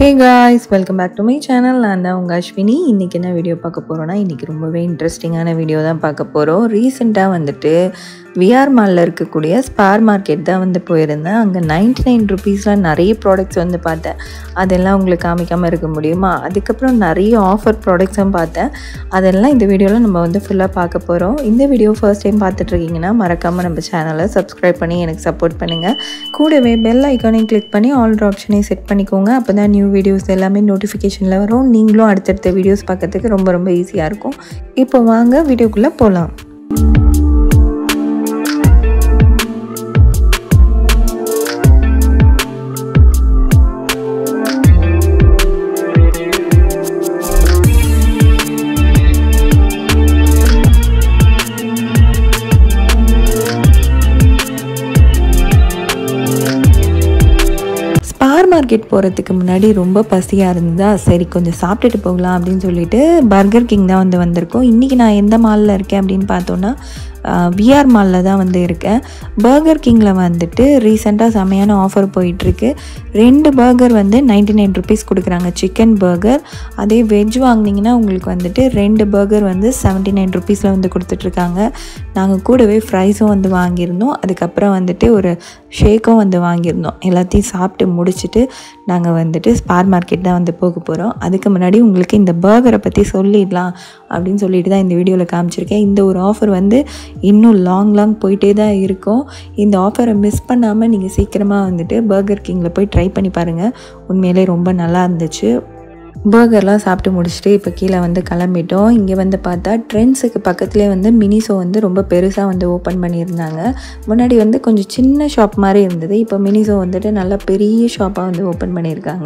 Hey guys, welcome back to my channel. நான் தான் உங்கள் அஸ்வினி. இன்றைக்கி என்ன வீடியோ பார்க்க போகிறோன்னா, இன்றைக்கி ரொம்பவே இன்ட்ரெஸ்டிங்கான வீடியோ தான் பார்க்க போகிறோம். ரீசெண்டாக வந்துட்டு விஆர் மாலில் இருக்கக்கூடிய ஸ்பார் மார்க்கெட் தான் வந்து போயிருந்தேன். அங்கே 99 ருபீஸில் நிறைய ப்ராடக்ட்ஸ் வந்து பார்த்தேன். அதெல்லாம் உங்களுக்கு காமிக்காமல் இருக்க முடியுமா? அதுக்கப்புறம் நிறைய ஆஃபர் ப்ராடக்ட்ஸும் பார்த்தேன். அதெல்லாம் இந்த வீடியோவில் நம்ம வந்து ஃபுல்லாக பார்க்க போகிறோம். இந்த வீடியோ ஃபர்ஸ்ட் டைம் பார்த்துட்ருக்கீங்கன்னா மறக்காமல் நம்ம சேனலை சப்ஸ்கிரைப் பண்ணி எனக்கு சப்போர்ட் பண்ணுங்கள். கூடவே பெல் ஐக்கானையும் கிளிக் பண்ணி ஆல் ஆப்ஷனையும் செட் பண்ணிக்கோங்க. அப்போ தான் நியூ வீடியோஸ் எல்லாமே நோட்டிஃபிகேஷனில் வரும். நீங்களும் அடுத்தடுத்த வீடியோஸ் பார்க்கறதுக்கு ரொம்ப ஈஸியாக இருக்கும். இப்போ வாங்க வீடியோக்குள்ளே போகலாம். மார்க்கெட் போகிறதுக்கு முன்னாடி ரொம்ப பசியாக இருந்ததா, சரி கொஞ்சம் சாப்பிட்டுட்டு போகலாம் அப்படின்னு சொல்லிட்டு பர்கர் கிங் தான் வந்து வந்திருக்கோம். இன்றைக்கி நான் எந்த மாலில் இருக்கேன் அப்படின்னு பார்த்தோன்னா விஆர் மாலில் தான் வந்து இருக்கேன். பர்கர் கிங்கில் வந்துட்டு ரீசெண்டாக செமையான ஆஃபர் போயிட்டுருக்கு. 2 பர்கர் வந்து 99 ருபீஸ் கொடுக்குறாங்க, சிக்கன் பர்கர். அதே வெஜ் வாங்கினீங்கன்னா உங்களுக்கு வந்துட்டு 2 பர்கர் வந்து 79 ருபீஸில் வந்து கொடுத்துட்ருக்காங்க. நாங்கள் கூடவே ஃப்ரைஸும் வந்து வாங்கியிருந்தோம். அதுக்கப்புறம் வந்துட்டு ஒரு ஷேக்கும் வந்து வாங்கியிருந்தோம். எல்லாத்தையும் சாப்பிட்டு முடிச்சுட்டு நாங்கள் வந்துட்டு ஸ்பார் மார்க்கெட் தான் வந்து போக போகிறோம். அதுக்கு முன்னாடி உங்களுக்கு இந்த பர்கரை பற்றி சொல்லிடலாம் அப்படின்னு சொல்லிட்டு தான் இந்த வீடியோவில் காமிச்சிருக்கேன். இந்த ஒரு ஆஃபர் வந்து இன்னும் லாங் போயிட்டே தான் இருக்கும். இந்த ஆஃபரை மிஸ் பண்ணாமல் நீங்கள் சீக்கிரமாக வந்துட்டு பர்கர் கிங்கில் போய் ட்ரை பண்ணி பாருங்கள். உண்மையிலே ரொம்ப நல்லா இருந்துச்சு. பர்கர்லாம் சாப்பிட்டு முடிச்சுட்டு இப்போ கீழே வந்து கிளம்பிட்டோம். இங்கே வந்து பார்த்தா ட்ரெண்ட்ஸுக்கு பக்கத்துலேயே வந்து மினிஸோ வந்து ரொம்ப பெருசாக வந்து ஓப்பன் பண்ணியிருந்தாங்க. முன்னாடி வந்து கொஞ்சம் சின்ன ஷாப் மாதிரி இருந்தது. இப்போ மினிஸோ வந்துட்டு நல்லா பெரிய ஷாப்பாக வந்து ஓப்பன் பண்ணியிருக்காங்க.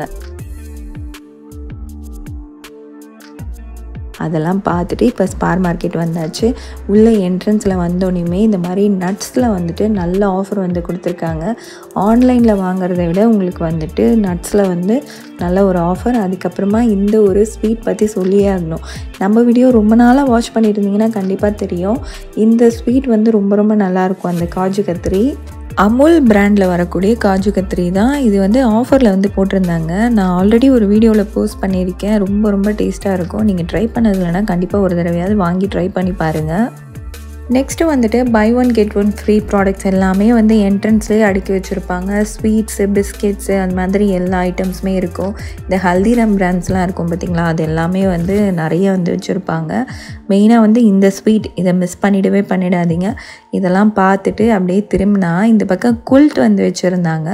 அதெல்லாம் பார்த்துட்டு இப்போ ஸ்பார் மார்க்கெட் வந்தாச்சு. உள்ள என்ட்ரன்ஸில் வந்தோடனே இந்த மாதிரி நட்ஸில் வந்துட்டு நல்ல ஆஃபர் வந்து கொடுத்துருக்காங்க. ஆன்லைனில் வாங்குறத விட உங்களுக்கு வந்துட்டு நட்ஸில் வந்து நல்ல ஒரு ஆஃபர். அதுக்கப்புறமா இந்த ஒரு ஸ்வீட் பற்றி சொல்லியே ஆகணும். நம்ம வீடியோ ரொம்ப நாளாக வாட்ச் பண்ணிட்டு இருந்தீங்கன்னா கண்டிப்பாக தெரியும். இந்த ஸ்வீட் வந்து ரொம்ப நல்லாயிருக்கும். அந்த காஜு கத்திரி அமுல் பிராண்டில் வரக்கூடிய காஜு கத்திரி தான். இது வந்து ஆஃபரில் வந்து போட்டிருந்தாங்க. நான் ஆல்ரெடி ஒரு வீடியோவில் போஸ்ட் பண்ணியிருக்கேன். ரொம்ப டேஸ்ட்டாக இருக்கும். நீங்கள் ட்ரை பண்ணதில்லைன்னா கண்டிப்பாக ஒரு தடவையாவது வாங்கி ட்ரை பண்ணி பாருங்கள். நெக்ஸ்ட்டு வந்துட்டு buy one get one free products எல்லாமே வந்து என்ட்ரன்ஸ்லேயே அடுக்கி வச்சுருப்பாங்க. ஸ்வீட்ஸு, பிஸ்கெட்ஸு, அந்த மாதிரி எல்லா ஐட்டம்ஸுமே இருக்கும். இந்த ஹல்திராம் பிராண்ட்ஸ்லாம் இருக்கும் பார்த்திங்களா, அது எல்லாமே வந்து நிறைய வந்து வச்சுருப்பாங்க. மெயினாக வந்து இந்த ஸ்வீட் இதை மிஸ் பண்ணிடாதீங்க. இதெல்லாம் பார்த்துட்டு அப்படியே திரும்பினா இந்த பக்கம் குல்ட் வந்து வச்சுருந்தாங்க.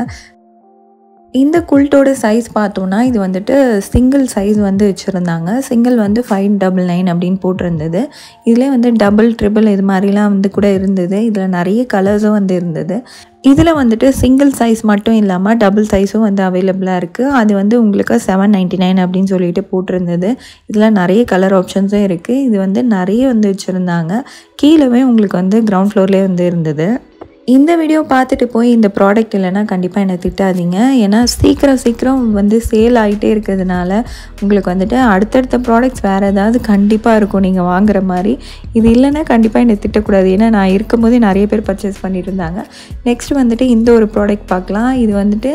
இந்த குல்ட்டோட சைஸ் பார்த்தோன்னா இது வந்துட்டு சிங்கிள் சைஸ் வந்து வச்சுருந்தாங்க. சிங்கிள் வந்து 599 அப்படின்னு போட்டிருந்தது. இதிலே வந்து டபுள், ட்ரிபிள் இது மாதிரிலாம் வந்து கூட இருந்தது. இதில் நிறைய கலர்ஸும் வந்து இருந்தது. இதில் வந்துட்டு சிங்கிள் சைஸ் மட்டும் இல்லாமல் டபுள் சைஸும் வந்து அவைலபிளாக இருக்குது. அது வந்து உங்களுக்கு 799 அப்படின்னு சொல்லிட்டு போட்டிருந்தது. இதில் நிறைய கலர் ஆப்ஷன்ஸும் இருக்குது. இது வந்து நிறைய வந்து வச்சுருந்தாங்க. கீழவே உங்களுக்கு வந்து கிரவுண்ட் ஃப்ளோர்லேயே வந்து இருந்தது. இந்த வீடியோ பார்த்துட்டு போய் இந்த ப்ராடக்ட் இல்லைன்னா கண்டிப்பாக என்னை திட்டாதீங்க. ஏன்னா சீக்கிரம் வந்து சேல் ஆகிட்டே இருக்கிறதுனால உங்களுக்கு வந்துட்டு அடுத்தடுத்த ப்ராடக்ட்ஸ் வேறு ஏதாவது கண்டிப்பாக இருக்கும் நீங்கள் வாங்குகிற மாதிரி. இது இல்லைன்னா கண்டிப்பாக என்னை திட்டக்கூடாது. ஏன்னா நான் இருக்கும்போதே நிறைய பேர் பர்ச்சேஸ் பண்ணிட்டு இருந்தாங்க. நெக்ஸ்ட் வந்துட்டு இந்த ஒரு ப்ராடக்ட் பார்க்கலாம். இது வந்துட்டு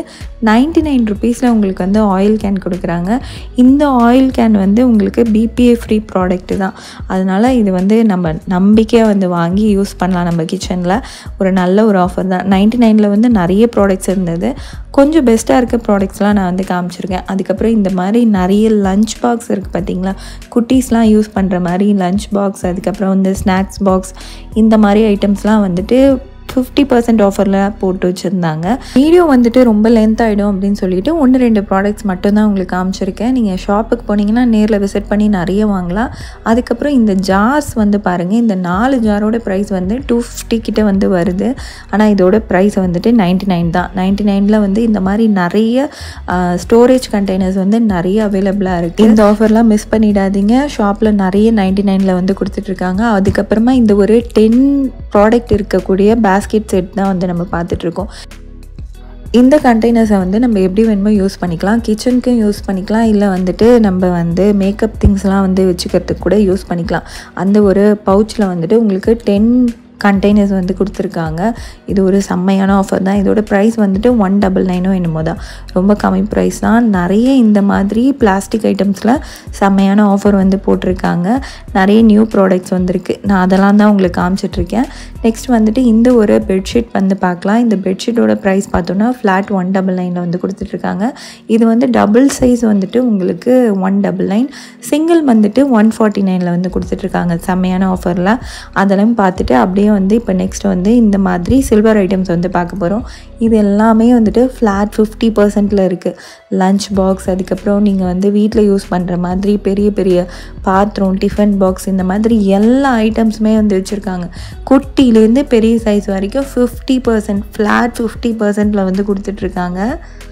99 ருபீஸில் உங்களுக்கு வந்து ஆயில் கேன் கொடுக்குறாங்க. இந்த ஆயில் கேன் வந்து உங்களுக்கு BPA ஃப்ரீ ப்ராடக்ட்டு தான். அதனால் இது வந்து நம்ம நம்பிக்கையாக வந்து வாங்கி யூஸ் பண்ணலாம். நம்ம கிச்சனில் ஒரு நல்ல ஒரு ஆஃபர் தான். 99ல் வந்து நிறைய ப்ராடக்ட்ஸ் இருந்தது. கொஞ்சம் பெஸ்ட்டாக இருக்க ப்ராடக்ட்ஸ்லாம் நான் வந்து காமிச்சிருக்கேன். அதுக்கப்புறம் இந்த மாதிரி நிறைய லஞ்ச் பாக்ஸ் இருக்குது பார்த்திங்களா, குட்டீஸ்லாம் யூஸ் பண்ணுற மாதிரி லஞ்ச் பாக்ஸ், அதுக்கப்புறம் வந்து ஸ்நாக்ஸ் பாக்ஸ், இந்த மாதிரி ஐட்டம்ஸ்லாம் வந்துட்டு 50% ஆஃபரில் போட்டு வச்சுருந்தாங்க. வீடியோ வந்துட்டு ரொம்ப லென்த் ஆகிடும் அப்படின்னு சொல்லிட்டு 1-2 ப்ராடக்ட்ஸ் மட்டும்தான் உங்களுக்கு காமிச்சிருக்கேன். நீங்கள் ஷாப்புக்கு போனீங்கன்னா நேரில் விசிட் பண்ணி நிறைய வாங்கலாம். அதுக்கப்புறம் இந்த ஜார்ஸ் வந்து பாருங்கள். இந்த 4 ஜாரோட ப்ரைஸ் வந்து 250 கிட்ட வந்து வருது. ஆனால் இதோட ப்ரைஸ் வந்துட்டு 99 தான். 99ல் வந்து இந்த மாதிரி நிறைய ஸ்டோரேஜ் கண்டெய்னர்ஸ் வந்து நிறைய அவைலபிளாக இருக்குது. இந்த ஆஃபர்லாம் மிஸ் பண்ணிடாதீங்க. ஷாப்பில் நிறைய 99ல் வந்து கொடுத்துட்ருக்காங்க. அதுக்கப்புறமா இந்த ஒரு 10 ப்ராடக்ட் இருக்கக்கூடிய பேஸ்கெட் செட் தான் வந்து நம்ம பார்த்துட்ருக்கோம். இந்த கண்டெய்னர்ஸை வந்து நம்ம எப்படி வேணுமோ யூஸ் பண்ணிக்கலாம். கிச்சனுக்கும் யூஸ் பண்ணிக்கலாம், இல்லை வந்துட்டு நம்ம வந்து மேக்கப் திங்ஸ்லாம் வந்து வச்சுக்கிறதுக்கு கூட யூஸ் பண்ணிக்கலாம். அந்த ஒரு பவுச்சில் வந்துட்டு உங்களுக்கு 10 கண்டெய்னர்ஸ் வந்து கொடுத்துருக்காங்க. இது ஒரு செம்மையான ஆஃபர் தான். இதோட ப்ரைஸ் வந்துட்டு 199 என்னமோ தான், ரொம்ப கம்மி ப்ரைஸ் தான். நிறைய இந்த மாதிரி பிளாஸ்டிக் ஐட்டம்ஸில் செம்மையான ஆஃபர் வந்து போட்டிருக்காங்க. நிறைய நியூ ப்ராடக்ட்ஸ் வந்துருக்கு. நான் அதெல்லாம் தான் உங்களுக்கு காமிச்சிட்ருக்கேன். நெக்ஸ்ட் வந்துட்டு இந்த ஒரு பெட்ஷீட் வந்து பார்க்கலாம். இந்த பெட்ஷீட்டோட ப்ரைஸ் பார்த்தோன்னா ஃப்ளாட் 199 வந்து கொடுத்துட்ருக்காங்க. இது வந்து டபுள் சைஸ் வந்துட்டு உங்களுக்கு 199, சிங்கிள் வந்துட்டு 149 வந்து கொடுத்துட்ருக்காங்க செம்மையான ஆஃபரில். அதெல்லாம் பார்த்துட்டு அப்படியே வந்து இப்போ நெக்ஸ்ட் வந்து இந்த மாதிரி சில்வர் ஐட்டம்ஸ் வந்து பார்க்க போகிறோம். இது எல்லாமே வந்துட்டு ஃப்ளாட் 50% இருக்குது. லஞ்ச் பாக்ஸ், அதுக்கப்புறம் நீங்கள் வந்து வீட்டில் யூஸ் பண்ணுற மாதிரி பெரிய பெரிய பாத்திரம், டிஃபன் பாக்ஸ், இந்த மாதிரி எல்லா ஐட்டம்ஸுமே வந்து வச்சுருக்காங்க. குட்டிலேருந்து பெரிய சைஸ் வரைக்கும் 50%, ஃப்ளாட் 50% வந்து கொடுத்துட்ருக்காங்க.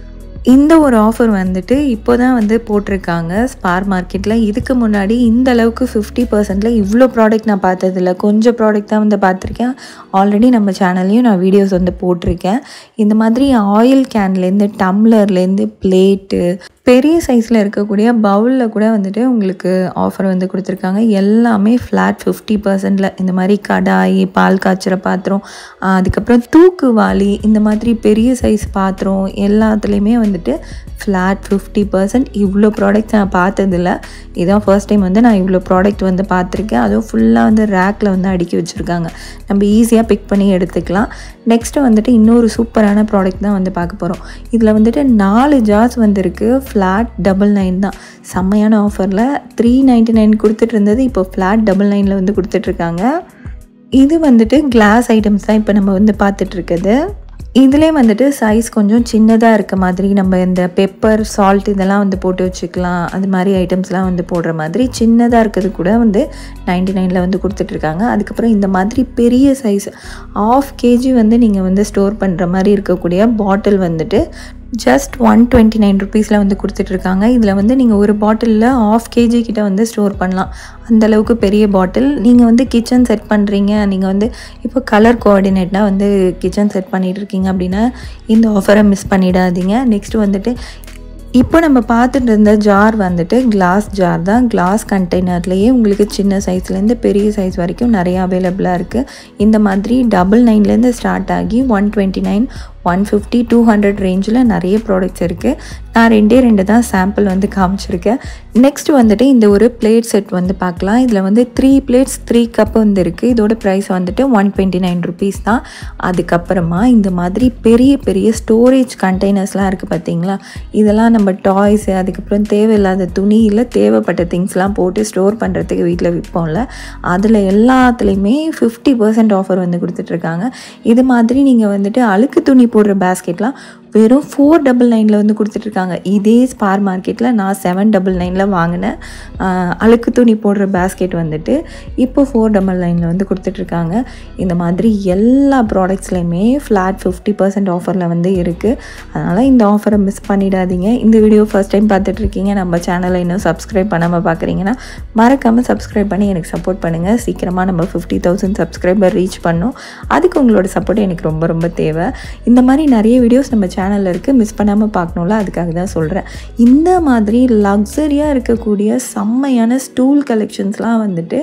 இந்த ஒரு ஆஃபர் வந்துட்டு இப்போ தான் வந்து போட்டிருக்காங்க ஸ்பார் மார்க்கெட்டில். இதுக்கு முன்னாடி இந்த அளவுக்கு 50%ல் இவ்வளோ ப்ராடக்ட் நான் பார்த்ததில்ல. கொஞ்சம் ப்ராடக்ட் தான் வந்து பார்த்துருக்கேன். ஆல்ரெடி நம்ம சேனல்லையும் நான் வீடியோஸ் வந்து போட்டிருக்கேன். இந்த மாதிரி ஆயில் கேன்லேருந்து, டம்ளர்லேருந்து, பிளேட்டு, பெரிய சைஸில் இருக்கக்கூடிய பவுலில் கூட வந்துட்டு உங்களுக்கு ஆஃபர் வந்து கொடுத்துருக்காங்க. எல்லாமே ஃப்ளாட் 50%ல். இந்த மாதிரி கடாய், பால் காய்ச்சுற பாத்திரம், அதுக்கப்புறம் தூக்குவாளி, இந்த மாதிரி பெரிய சைஸ் பாத்திரம் எல்லாத்துலேயுமே வந்துட்டு ஃப்ளாட் 50%. இவ்வளோ ப்ராடக்ட்ஸ் நான் பார்த்ததில்ல. இதான் ஃபர்ஸ்ட் டைம் வந்து நான் இவ்வளோ ப்ராடக்ட் வந்து பார்த்துருக்கேன். அதுவும் ஃபுல்லாக வந்து ரேக்கில் வந்து அடுக்கி வச்சுருக்காங்க. நம்ம ஈஸியாக பிக் பண்ணி எடுத்துக்கலாம். நெக்ஸ்ட்டு வந்துட்டு இன்னொரு சூப்பரான ப்ராடக்ட் தான் வந்து பார்க்க போகிறோம். இதில் வந்துட்டு 4 ஜார்ஸ் வந்துருக்கு. ஃப்ளாட் 99 தான். செம்மையான ஆஃபரில் 399 கொடுத்துட்டு இருந்தது, இப்போ ஃப்ளாட் 99 வந்து கொடுத்துட்ருக்காங்க. இது வந்துட்டு கிளாஸ் ஐட்டம்ஸ் தான் இப்போ நம்ம வந்து பார்த்துட்ருக்குது. இதிலே வந்துட்டு சைஸ் கொஞ்சம் சின்னதாக இருக்க மாதிரி, நம்ம இந்த பெப்பர், சால்ட் இதெல்லாம் வந்து போட்டு வச்சுக்கலாம். அது மாதிரி ஐட்டம்ஸ்லாம் வந்து போடுற மாதிரி சின்னதாக இருக்கிறது கூட வந்து 99 வந்து கொடுத்துட்ருக்காங்க. அதுக்கப்புறம் இந்த மாதிரி பெரிய சைஸ் 1/2 kg வந்து நீங்கள் வந்து ஸ்டோர் பண்ணுற மாதிரி இருக்கக்கூடிய பாட்டில் வந்துட்டு ஜஸ்ட் 129 ருபீஸில் வந்து கொடுத்துட்ருக்காங்க. இதில் வந்து நீங்கள் ஒரு பாட்டிலில் 1/2 kg கிட்ட வந்து ஸ்டோர் பண்ணலாம். அந்தளவுக்கு பெரிய பாட்டில். நீங்கள் வந்து கிச்சன் செட் பண்ணுறீங்க, நீங்கள் வந்து இப்போ கலர் கோஆர்டினேட்னால் வந்து கிச்சன் செட் பண்ணிகிட்டு இருக்கீங்க அப்படின்னா இந்த ஆஃபரை மிஸ் பண்ணிடாதீங்க. நெக்ஸ்ட்டு வந்துட்டு இப்போ நம்ம பார்த்துட்டு இருந்த ஜார் வந்துட்டு கிளாஸ் ஜார் தான். கிளாஸ் கண்டெய்னர்லேயே உங்களுக்கு சின்ன சைஸ்லேருந்து பெரிய சைஸ் வரைக்கும் நிறையா அவைலபிளாக இருக்குது. இந்த மாதிரி 99லேருந்து ஸ்டார்ட் ஆகி 129, 150, 200 ரேஞ்சில் நிறைய ப்ராடக்ட்ஸ் இருக்குது. நான் 2 தான் சாம்பிள் வந்து காமிச்சிருக்கேன். நெக்ஸ்ட் வந்துட்டு இந்த ஒரு பிளேட் செட் வந்து பார்க்கலாம். இதில் வந்து 3 பிளேட்ஸ் 3 கப் வந்து இருக்குது. இதோட ப்ரைஸ் வந்துட்டு 129 ருபீஸ் தான். அதுக்கப்புறமா இந்த மாதிரி பெரிய பெரிய ஸ்டோரேஜ் கண்டெய்னர்ஸ்லாம் இருக்குது பார்த்தீங்களா. இதெல்லாம் நம்ம டாய்ஸு, அதுக்கப்புறம் தேவையில்லாத துணி, இல்லை தேவைப்பட்ட திங்ஸ்லாம் போட்டு ஸ்டோர் பண்ணுறதுக்கு வீட்டில் விற்போம்ல, அதில் எல்லாத்துலேயுமே 50% ஆஃபர் வந்து கொடுத்துட்ருக்காங்க. இது மாதிரி நீங்கள் வந்துட்டு அழுக்கு துணி போடுற பேஸ்கெட்லாம் வெறும் 499 வந்து கொடுத்துட்ருக்காங்க. இதே ஸ்பார் மார்க்கெட்டில் நான் 799 வாங்கினேன் அழுக்கு துணி போடுற பேஸ்கெட் வந்துட்டு இப்போ 499 வந்து கொடுத்துட்ருக்காங்க. இந்த மாதிரி எல்லா ப்ராடக்ட்ஸ்லையுமே ஃப்ளாட் 50% ஆஃபரில் வந்து இருக்குது. அதனால் இந்த ஆஃபரை மிஸ் பண்ணிடாதீங்க. இந்த வீடியோ ஃபர்ஸ்ட் டைம் பார்த்துட்ருக்கீங்க, நம்ம சேனலை இன்னும் சப்ஸ்கிரைப் பண்ணாமல் பார்க்குறீங்கன்னா மறக்காமல் சப்ஸ்கிரைப் பண்ணி எனக்கு சப்போர்ட் பண்ணுங்கள். சீக்கிரமாக நம்ம 50,000 சப்ஸ்கிரைபர் ரீச் பண்ணோம். அதுக்கு உங்களோட சப்போர்ட் எனக்கு ரொம்ப ரொம்ப தேவை. இந்த மாதிரி நிறைய வீடியோஸ் நம்ம சேனலில் இருக்குது, மிஸ் பண்ணாமல் பார்க்கணும்ல, அதுக்காக தான் சொல்கிறேன். இந்த மாதிரி லக்ஸரியாக இருக்கக்கூடிய செம்மையான ஸ்டூல் கலெக்ஷன்ஸ்லாம் வந்துட்டு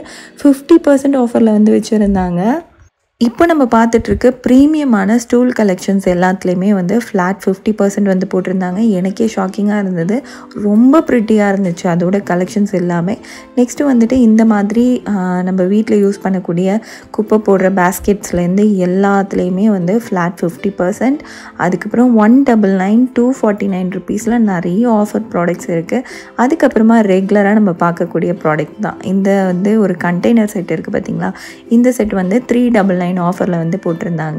50% ஆஃபரில் வந்து வச்சுருந்தாங்க. இப்போ நம்ம பார்த்துட்ருக்க ப்ரீமியமான ஸ்டூல் கலெக்ஷன்ஸ் எல்லாத்துலேயுமே வந்து ஃப்ளாட் 50% வந்து போட்டிருந்தாங்க. எனக்கே ஷாக்கிங்காக இருந்தது. ரொம்ப ப்ரிட்டியாக இருந்துச்சு அதோட கலெக்ஷன்ஸ் எல்லாமே. நெக்ஸ்ட்டு வந்துட்டு இந்த மாதிரி நம்ம வீட்டில் யூஸ் பண்ணக்கூடிய குப்பை போடுற பேஸ்கெட்ஸ்லேருந்து எல்லாத்துலேயுமே வந்து ஃப்ளாட் 50%. அதுக்கப்புறம் 199, 249 ருபீஸில் நிறைய ஆஃபர் ப்ராடக்ட்ஸ் இருக்குது. அதுக்கப்புறமா ரெகுலராக நம்ம பார்க்கக்கூடிய ப்ராடக்ட் தான் இந்த வந்து ஒரு கண்டெய்னர் செட் இருக்குது பார்த்தீங்களா. இந்த செட் வந்து 399 ஆஃபரில் வந்து போட்டிருந்தாங்க.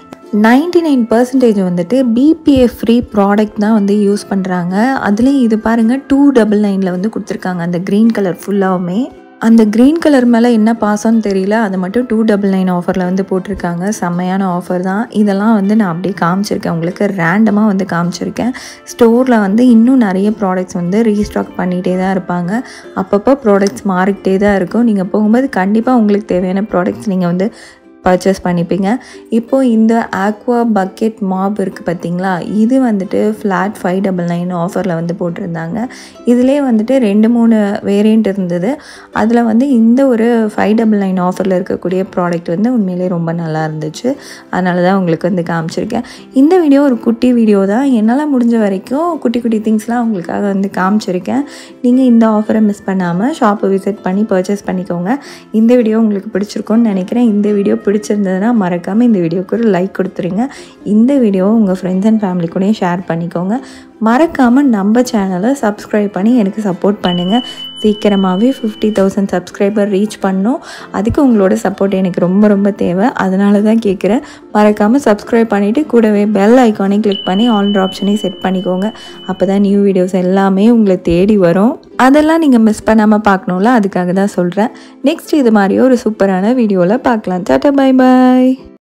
99% வந்துட்டு BPA ஃப்ரீ ப்ராடக்ட் தான் வந்து யூஸ் பண்ணுறாங்க. அதுலேயும் இது பாருங்கள் 299 வந்து கொடுத்துருக்காங்க. அந்த க்ரீன் கலர் ஃபுல்லாகவுமே அந்த க்ரீன் கலர் மேலே என்ன பாசம்னு தெரியல, அதை மட்டும் 299 ஆஃபரில் வந்து போட்டிருக்காங்க. செம்மையான ஆஃபர் தான். இதெல்லாம் வந்து நான் அப்படியே காமிச்சிருக்கேன், உங்களுக்கு ரேண்டமாக வந்து காமிச்சிருக்கேன். ஸ்டோரில் வந்து இன்னும் நிறைய ப்ராடக்ட்ஸ் வந்து ரீஸ்டாக் பண்ணிகிட்டே தான் இருப்பாங்க. அப்பப்போ ப்ராடக்ட்ஸ் மாறிக்கிட்டே தான் இருக்கும். நீங்கள் போகும்போது கண்டிப்பாக உங்களுக்கு தேவையான ப்ராடக்ட்ஸ் நீங்கள் வந்து பர்ச்சேஸ் பண்ணிப்பீங்க. இப்போது இந்த ஆக்வா பக்கெட் மாப் இருக்குது பார்த்தீங்களா, இது வந்துட்டு ஃப்ளாட் 599 ஆஃபரில் வந்து போட்டிருந்தாங்க. இதிலே வந்துட்டு 2-3 வேரியண்ட் இருந்தது. அதில் வந்து இந்த ஒரு 599 ஆஃபரில் இருக்கக்கூடிய ப்ராடக்ட் வந்து உண்மையிலே ரொம்ப நல்லா இருந்துச்சு. அதனால தான் உங்களுக்கு வந்து காமிச்சிருக்கேன். இந்த வீடியோ ஒரு குட்டி வீடியோ தான். என்னால் முடிஞ்ச வரைக்கும் குட்டி குட்டி திங்ஸ்லாம் உங்களுக்காக வந்து காமிச்சிருக்கேன். நீங்கள் இந்த ஆஃபரை மிஸ் பண்ணாமல் ஷாப்பை விசிட் பண்ணி பர்ச்சேஸ் பண்ணிக்கோங்க. இந்த வீடியோ உங்களுக்கு பிடிச்சிருக்கும்னு நினைக்கிறேன். இந்த வீடியோ பிடிச்சிருந்ததுன்னா மறக்காமல் இந்த வீடியோக்கு ஒரு லைக் கொடுத்துருங்க. இந்த வீடியோவை உங்கள் ஃப்ரெண்ட்ஸ் அண்ட் ஃபேமிலி கூடயும் ஷேர் பண்ணிக்கோங்க. மறக்காமல் நம்ம சேனலை சப்ஸ்கிரைப் பண்ணி எனக்கு சப்போர்ட் பண்ணுங்கள். சீக்கிரமாகவே 50,000 சப்ஸ்கிரைபர் ரீச் பண்ணோம். அதுக்கு உங்களோட சப்போர்ட் எனக்கு ரொம்ப ரொம்ப தேவை. அதனால தான் கேட்குறேன். மறக்காமல் சப்ஸ்கிரைப் பண்ணிவிட்டு கூடவே பெல் ஐக்கானை கிளிக் பண்ணி ஆல் ஆப்ஷனையும் செட் பண்ணிக்கோங்க. அப்போ தான் நியூ வீடியோஸ் எல்லாமே உங்களை தேடி வரும். அதெல்லாம் நீங்கள் மிஸ் பண்ணாமல் பார்க்கணும்ல, அதுக்காக தான் சொல்கிறேன். நெக்ஸ்ட் இது மாதிரியே ஒரு சூப்பரான வீடியோவில் பார்க்கலாம். டாடா, பை பாய்.